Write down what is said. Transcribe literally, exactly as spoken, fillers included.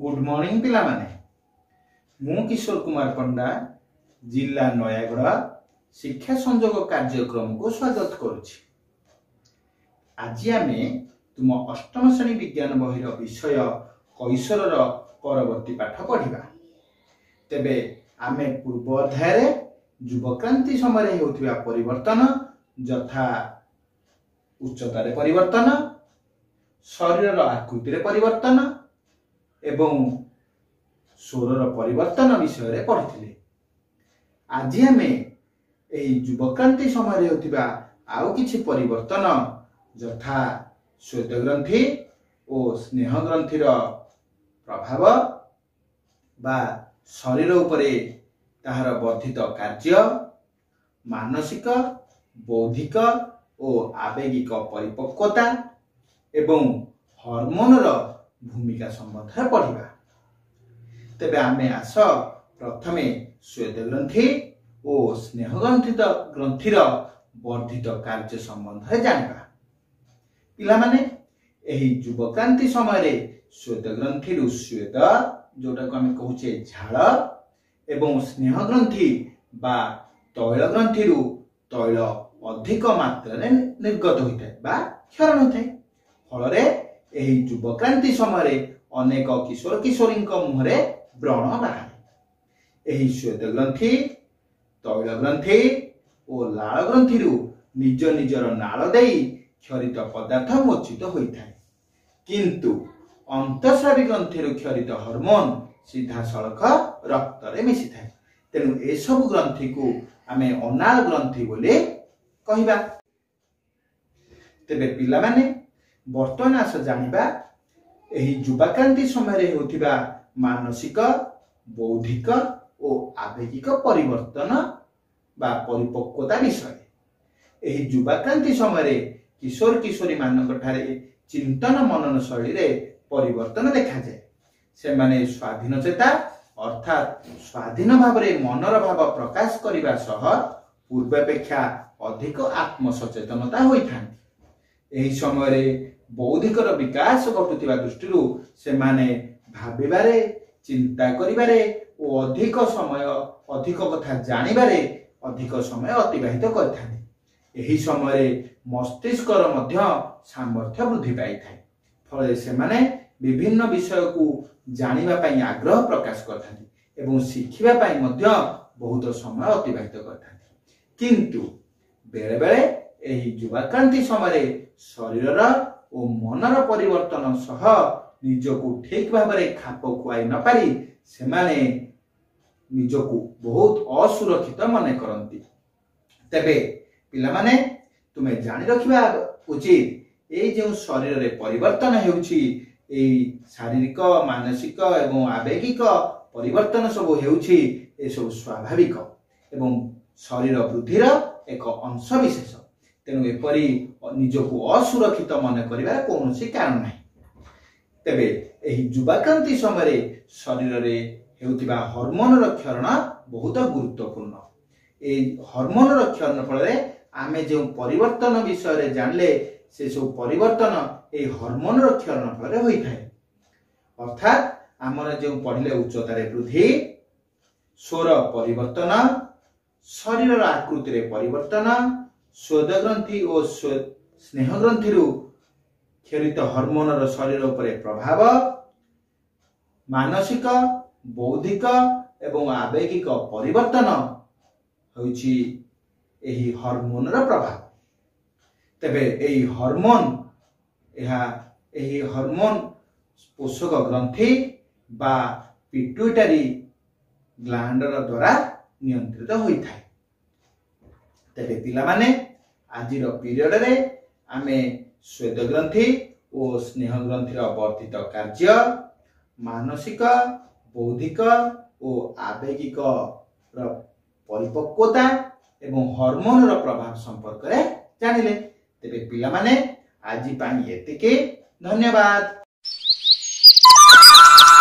Good morning पिला माने मु किशोर कुमार पंडा जिला नयागढ़ शिक्षा संयोग कार्यक्रम को स्वागत करुछि। आज आमे तुम अष्टम श्रेणी विज्ञान बहिर विषय कैशोर परवर्ती पाठ पढ़िबा। तेबे आमे पूर्व अध्याय युवक्रांति समय होतिबा परिवर्तन यथा उच्चतार परिवर्तन, शरीर आकृति परिवर्तन एवं स्वरर परिवर्तन विषय पढ़िथिले। आज आमे एही युवक्रांति समय होतिबा आउ किछि परिवर्तन यथा श्वेत ग्रंथि और स्नेह ग्रंथिर प्रभाव बा शरीर उपरे ताहार वर्धित कार्य, मानसिक बौद्धिक और आवेगिक परिपक्वता एवं हार्मोनर भूमिका संबंध पढ़िबा। तेबे आमे आस प्रथमे श्वेत ग्रंथि और स्नेह ग्रंथित ग्रंथिर वर्धित कार्य संबंध जानिबा। पिला माने एही युवक्रांति समय श्वेत ग्रंथि श्वेत जोटा को आमे कहूचे झाल एवं स्नेह ग्रंथि बा तैल ग्रंथि तैल अधिक मात्रा निर्गत होता है बा क्षरण होता है। फल एही युवक्रांति समय अनेक किशोर किशोरी मुहरे व्रण बाहर। एही श्वेत ग्रंथि तैल ग्रंथि और लाल ग्रंथि निज निजर नाल देई क्षरित पदार्थ मोचित होता है, किंतु अंतःस्रावी ग्रंथि क्षरित हार्मोन सीधा सड़क रक्त रे मिसी थाए। तेणु ए सब ग्रंथि को आमे अनाल ग्रंथि बोले कहिबा। तेबे पिला माने वर्तमान आस जानिबा एही युवक्रांति समय होतिबा मानसिक बौद्धिक और आवेगिक परिवर्तन बा परिपक्वता विषय। एही युवक्रांति समय किशोर किशोरी मानक ठारे चिंतन मनन शैली रे परिवर्तन देखा जाए। से माने स्वाधीन चेता अर्थात स्वाधीन भाव रे मनर भाव प्रकाश करिबा सह पूर्वापेक्षा अधिक आत्मसचेतनता होइथांती। एही समय बौद्धिकर विकास घटुथिबा दृष्टिरु से माने भाबिबारे चिंता करिबारे ओ अधिक समय अधिक कथा जानिबारे अधिक समय अतिबाहित करथांती। एही समय मस्तिष्कर मध्य सामर्थ्य वृद्धि पाई थाए। फले से माने विभिन्न विषय को जानिबा पई आग्रह प्रकाश करथांती एवं शिखिबा पई मध्य बहुत समय अतिबाहित करथांती। किंतु बेले बेले एही युवक्रांति समय शरीरर और मनर परिवर्तन सह निजको ठीक भाव में खाप खुआई न पारी से माने निजको बहुत असुरक्षित मन करती। तेबे पिला माने तुमे जानि रखिबा उचित ए जो शरीर रे परिवर्तन हेउछि ए शारीरिक मानसिक एवं आवेगिक परिवर्तन सब हेउछि ए सब स्वाभाविक एवं शरीर वृद्धिर एक अंश विशेष। तेणु एपरी निजको असुरक्षित मन करिबार कोनोसी कारण नाही। तेबे एही युवक्रांति समय शरीर रे हेउतिबा हार्मोनर क्षरण बहुत गुरुत्वपूर्ण। ए हार्मोनर क्षरण फल आमे जो परिवर्तन विषय रे जानले से सब परिवर्तन ए हार्मोनर क्षरण फल होई थाए। अर्थात आमर जो पढ़िले उच्चतारे वृद्धि, स्वर परिवर्तन, शरीर आकृति रे परिवर्तन, श्वेत ग्रंथि और स्नेह ग्रंथि क्षरित हार्मोनर शरीर उपरे प्रभाव, मानसिक बौद्धिक एवं आवेगिक परिवर्तन होछि एही हार्मोनर प्रभाव। तेबे एही हार्मोन एहा एही हार्मोन पोषक ग्रंथि बा पिट्यूटरी ग्लैंडर द्वारा नियंत्रित होई थाए। तेबे पिला माने आजिर पीरियड रे आमे श्वेत ग्रंथि और स्नेह ग्रंथिर वर्धित कार्य, मानसिक बौद्धिक और आवेगिक परिपक्वता एवं हार्मोनर प्रभाव संपर्क रे जानिले। तेबे पिला माने आजि पाई एतिके। धन्यवाद।